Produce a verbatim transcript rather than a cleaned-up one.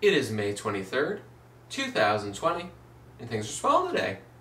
It is May twenty-third, two thousand twenty, and things are swell today.